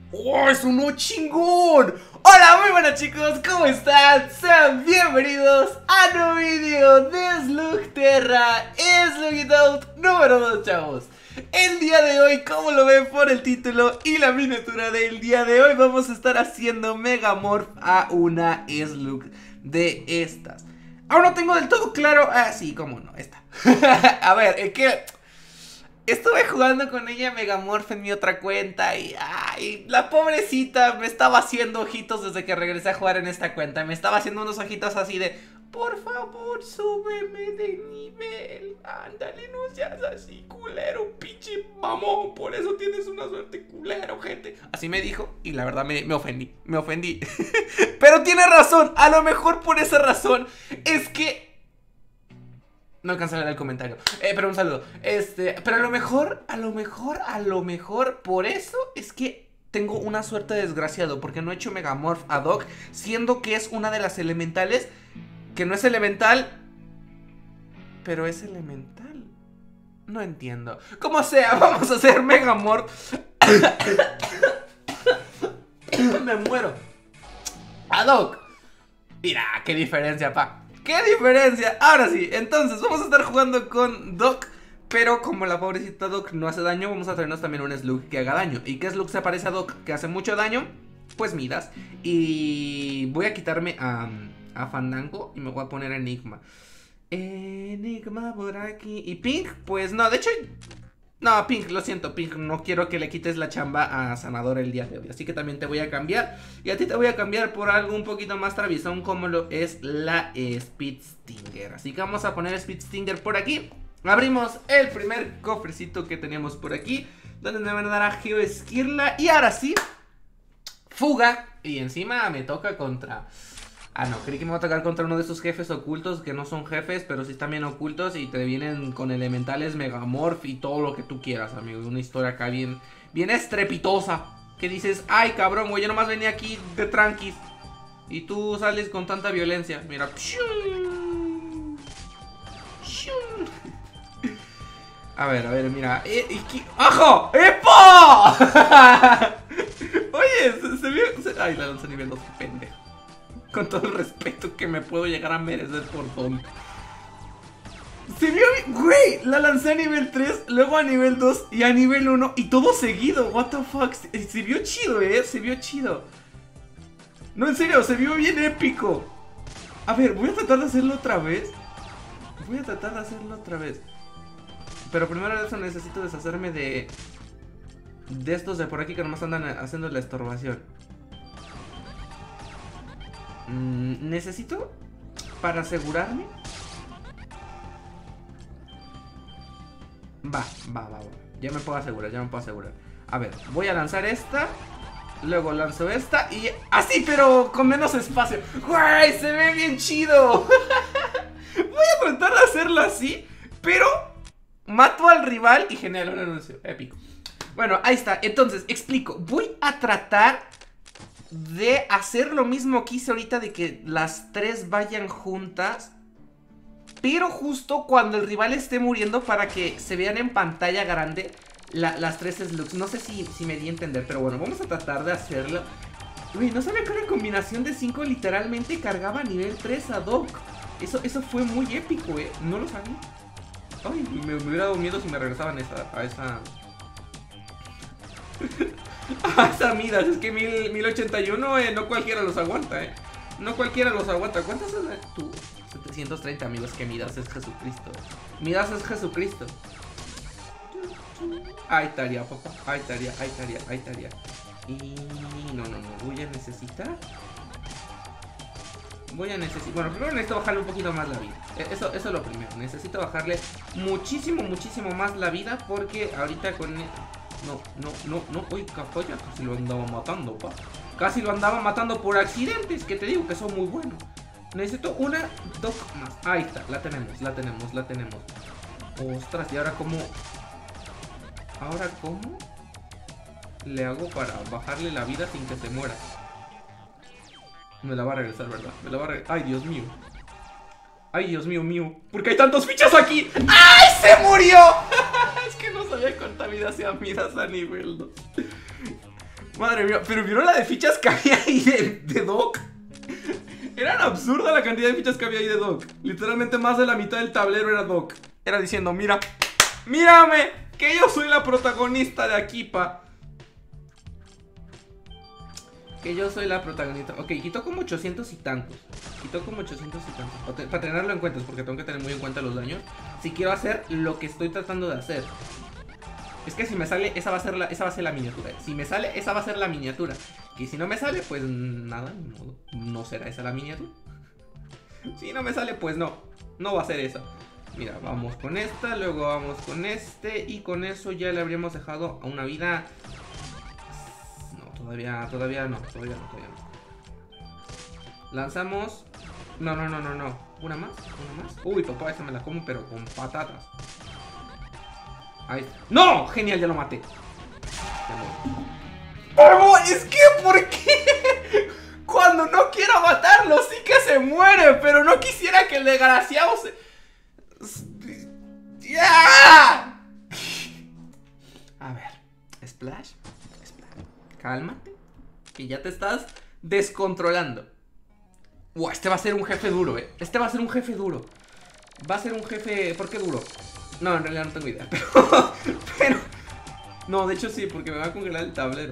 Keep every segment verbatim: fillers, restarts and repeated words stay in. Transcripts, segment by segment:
¡Oh, es uno chingón! Hola, muy buenas chicos, ¿cómo están? Sean bienvenidos a un nuevo video de Slugterra, Slugout número dos, chavos. El día de hoy, como lo ven por el título y la miniatura del día de hoy, vamos a estar haciendo Megamorph a una Slug de estas. Aún no tengo del todo claro... Ah, sí, cómo no, esta. A ver, es que... estuve jugando con ella Megamorph en mi otra cuenta y ay, la pobrecita me estaba haciendo ojitos desde que regresé a jugar en esta cuenta. Me estaba haciendo unos ojitos así de, por favor, súbeme de nivel. Ándale, no seas así, culero, pinche mamón. Por eso tienes una suerte culero, gente. Así me dijo y la verdad me, me ofendí, me ofendí. Pero tiene razón, a lo mejor por esa razón es que... no alcanzé a leer el comentario, eh, pero un saludo. Este, pero a lo mejor, a lo mejor, a lo mejor, por eso es que tengo una suerte de desgraciado, porque no he hecho Megamorph ad hoc, siendo que es una de las elementales, que no es elemental, pero es elemental. No entiendo. Como sea, vamos a hacer Megamorph. Me muero. Ad hoc. Mira, qué diferencia, pa. ¡Qué diferencia! Ahora sí, entonces vamos a estar jugando con Doc. Pero como la pobrecita Doc no hace daño, vamos a traernos también un Slug que haga daño. ¿Y qué Slug se parece a Doc que hace mucho daño? Pues Midas. Y voy a quitarme a, a Fandango y me voy a poner a Enigma. Enigma por aquí. Y Pink, pues no, de hecho... no, Pink, lo siento, Pink, no quiero que le quites la chamba a Sanador el día de hoy. Así que también te voy a cambiar. Y a ti te voy a cambiar por algo un poquito más travesón, como lo es la Speed Stinger. Así que vamos a poner Speed Stinger por aquí. Abrimos el primer cofrecito que teníamos por aquí, donde me van a dar a Geoesquirla. Y ahora sí, fuga. Y encima me toca contra... ah, no, creí que me va a tocar contra uno de esos jefes ocultos que no son jefes, pero sí están bien ocultos y te vienen con elementales, Megamorph y todo lo que tú quieras, amigos. Una historia acá bien, bien estrepitosa. Que dices, ay, cabrón, güey, yo nomás venía aquí de tranquis y tú sales con tanta violencia. Mira. A ver, a ver, mira. Eh, eh, ¡ajo! ¡Epa! Oye, se, se vio... se... ay, la lanza nivel dos, qué pendejo. Con todo el respeto que me puedo llegar a merecer por tonto. Se vio bien, güey. La lancé a nivel tres, luego a nivel dos y a nivel uno. Y todo seguido, what the fuck. Se, se vio chido, eh, se vio chido. No, en serio, se vio bien épico. A ver, voy a tratar de hacerlo otra vez. Voy a tratar de hacerlo otra vez. Pero primero de eso necesito deshacerme de... de estos de por aquí que nomás andan haciendo la estorbación. Mm, necesito, para asegurarme... Va, va, va, va. Ya me puedo asegurar, ya me puedo asegurar. A ver, voy a lanzar esta. Luego lanzo esta y... así, pero con menos espacio. ¡Güey! Se ve bien chido. Voy a tratar de hacerlo así, pero... mato al rival y genero un anuncio épico. Bueno, ahí está. Entonces, explico. Voy a tratar... de hacer lo mismo que hice ahorita, de que las tres vayan juntas, pero justo cuando el rival esté muriendo, para que se vean en pantalla grande la, las tres slugs. No sé si, si me di a entender, pero bueno, vamos a tratar de hacerlo. Uy, no sabía que una combinación de cinco literalmente cargaba a nivel tres a Doc. Eso, eso fue muy épico, eh, no lo sabía. Ay, me, me hubiera dado miedo si me regresaban a esa... a esa... ah, esa Midas, es que mil ochenta y uno, eh, no cualquiera los aguanta, eh. No cualquiera los aguanta. ¿Cuántas es tú? setecientos treinta, amigos, que Midas es Jesucristo. Midas es Jesucristo. Ahí estaría, papá. Ahí estaría, ahí estaría, ahí estaría. Y... no, no, no, voy a necesitar... voy a necesitar... bueno, primero necesito bajarle un poquito más la vida. Eso, eso es lo primero. Necesito bajarle muchísimo, muchísimo más la vida, porque ahorita con... no, no, no, no, uy, capaya, casi lo andaba matando, pa. Casi lo andaba matando por accidentes, que te digo que son muy buenos. Necesito una Doc más. Ahí está, la tenemos, la tenemos, la tenemos. Ostras, y ahora cómo... ahora cómo le hago para bajarle la vida sin que se muera. Me la va a regresar, ¿verdad? Me la va a regresar. Ay, Dios mío. Ay, Dios mío, mío. ¿Por qué hay tantos fichas aquí? ¡Ay, se murió! Es que no sabía cuánta vida hacía Midas a nivel dos. Madre mía, pero ¿vieron la de fichas que había ahí de, de Doc? Era absurda la cantidad de fichas que había ahí de Doc. Literalmente más de la mitad del tablero era Doc. Era diciendo, mira, mírame, que yo soy la protagonista de aquí, pa. Que yo soy la protagonista. Ok, quitó como ochocientos y tantos. Quitó como ochocientos y tantos. Para, te para tenerlo en cuenta, porque tengo que tener muy en cuenta los daños. Si quiero hacer lo que estoy tratando de hacer. Es que si me sale, esa va a ser la, esa va a ser la miniatura. Si me sale, esa va a ser la miniatura. Y si no me sale, pues nada, no, no será esa la miniatura. Si no me sale, pues no. No va a ser esa. Mira, vamos con esta, luego vamos con este. Y con eso ya le habríamos dejado a una vida. No, todavía, todavía no, todavía no, todavía no. Lanzamos. No, no, no, no, no. Una más, una más. Uy, papá, esa me la como, pero con patatas. Ahí está. ¡No! Genial, ya lo maté. Pero es que, ¿por qué? Cuando no quiero matarlo, sí que se muere. Pero no quisiera que el desgraciado se... ¡Ya! A ver, Splash, Splash, cálmate, que ya te estás descontrolando. Wow, este va a ser un jefe duro, eh. Este va a ser un jefe duro. Va a ser un jefe... ¿Por qué duro? No, en realidad no tengo idea, pero... pero... No, de hecho sí, porque me va a congelar el tablero.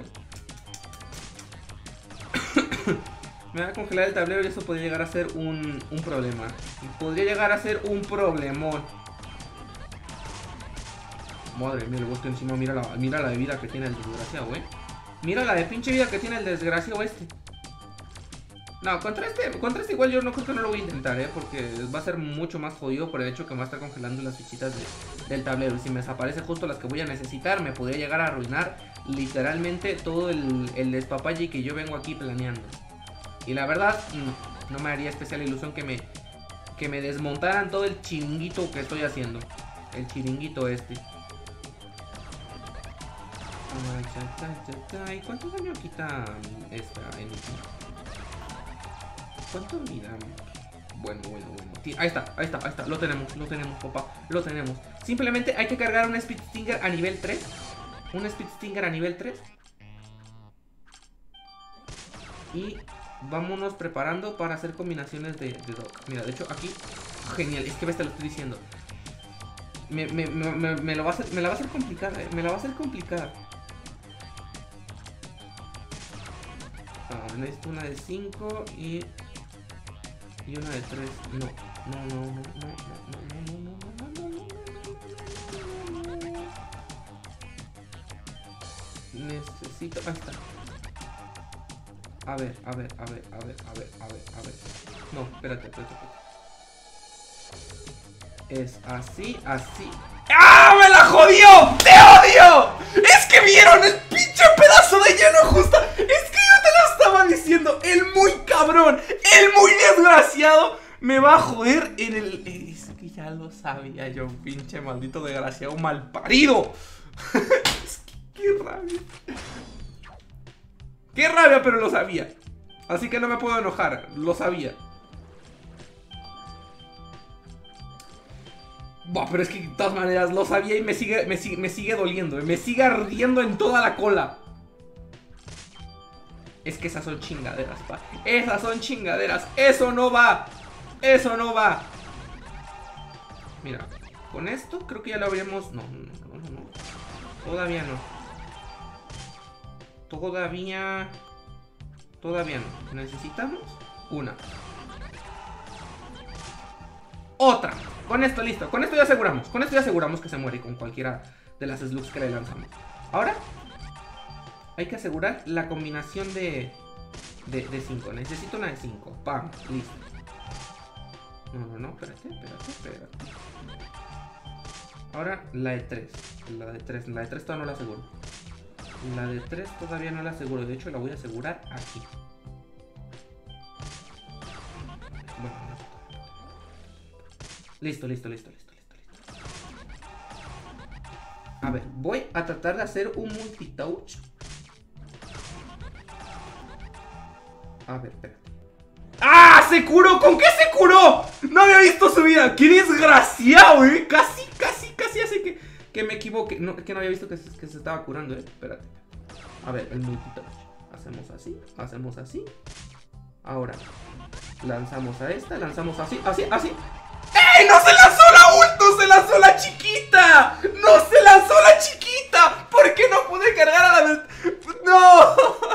Me va a congelar el tablero y eso podría llegar a ser un, un problema. Podría llegar a ser un problemón. Madre mía, luego que encima mira la, mira la de vida que tiene el desgraciado, eh. Mira la de pinche vida que tiene el desgraciado este. No, contra este, contra este igual yo no creo que no lo voy a intentar, eh. Porque va a ser mucho más jodido por el hecho que me va a estar congelando las fichitas de, del tablero. Y si me desaparece justo las que voy a necesitar, me podría llegar a arruinar literalmente todo el, el despapalle que yo vengo aquí planeando. Y la verdad, no, no me haría especial ilusión que me, que me desmontaran todo el chiringuito que estoy haciendo. El chiringuito este. ¿Y cuánto daño quita esta en ¿Cuánto vida? Bueno, bueno, bueno. Ahí está, ahí está, ahí está. Lo tenemos, lo tenemos, papá. Lo tenemos. Simplemente hay que cargar un Speed Stinger a nivel tres. Un Speed Stinger a nivel tres. Y vámonos preparando para hacer combinaciones de, de Doc. Mira, de hecho aquí... Genial, es que ves, te lo estoy diciendo. Me, me, me, me, me, lo va a hacer, me la va a hacer complicada, eh. Me la va a hacer complicada. Ah, necesito una de cinco y... Y una de tres. No, no, no, no, no, no, no, no, no, no, no, no. Necesito... Ahí está. A ver, a ver, a ver, a ver, a ver, a ver, a ver. No, espérate, espérate, espérate. Es así, así. ¡Ah! ¡Me la jodió! ¡Te odio! ¡Es que vieron el pinche pedazo de hielo justo! ¡Es que yo te lo estaba diciendo! ¡El muy cabrón! ¡El muy desgraciado! Me va a joder en el... Es que ya lo sabía yo, pinche maldito desgraciado malparido. Es que qué rabia. ¡Qué rabia! Pero lo sabía. Así que no me puedo enojar. Lo sabía. Buah, pero es que de todas maneras lo sabía y me sigue, me sigue, me sigue doliendo. Me sigue ardiendo en toda la cola. Es que esas son chingaderas, pa. Esas son chingaderas. Eso no va. Eso no va. Mira, con esto creo que ya lo habríamos... No, no, no, no, no. Todavía no. Todavía... Todavía no. Necesitamos una. Otra. Con esto listo. Con esto ya aseguramos. Con esto ya aseguramos que se muere con cualquiera de las slugs que le lanzamos. Ahora hay que asegurar la combinación de de cinco. Necesito una de cinco. Pam. Listo. No, no, no. Espérate, espérate, espérate. Ahora la de tres. La de tres. La de tres todavía no la aseguro. La de tres todavía no la aseguro. De hecho la voy a asegurar aquí. Bueno. Listo, listo, listo, listo, listo, listo. A ver, voy a tratar de hacer un multitouch. A ver, espérate. ¡Ah! ¡Se curó! ¿Con qué se curó? No había visto su vida. ¡Qué desgraciado, eh! Casi, casi, casi hace que, que me equivoque. No, que no había visto que se, que se estaba curando, eh. Espérate. A ver, el multitouch. Hacemos así, hacemos así. Ahora, lanzamos a esta, lanzamos así, así, así. ¡Ey! ¡No se lanzó la ult! ¡No se lanzó la chiquita! ¡No se lanzó la chiquita! ¿Por qué no pude cargar a la... ¡No!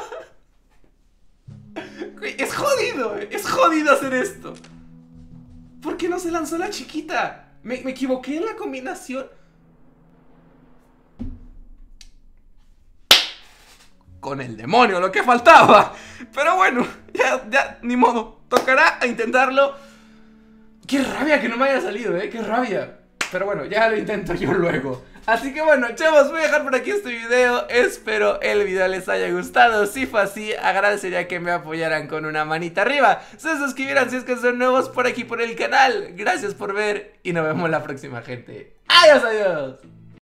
Es jodido, es jodido hacer esto. ¿Por qué no se lanzó la chiquita? Me, me equivoqué en la combinación. Con el demonio, lo que faltaba. Pero bueno, ya, ya, ni modo. Tocará intentarlo. Qué rabia que no me haya salido, eh, qué rabia. Pero bueno, ya lo intento yo luego. Así que bueno, chavos, voy a dejar por aquí este video. Espero el video les haya gustado. Si fue así, agradecería que me apoyaran con una manita arriba. Se suscribieran si es que son nuevos por aquí por el canal. Gracias por ver y nos vemos la próxima, gente. Adiós, adiós.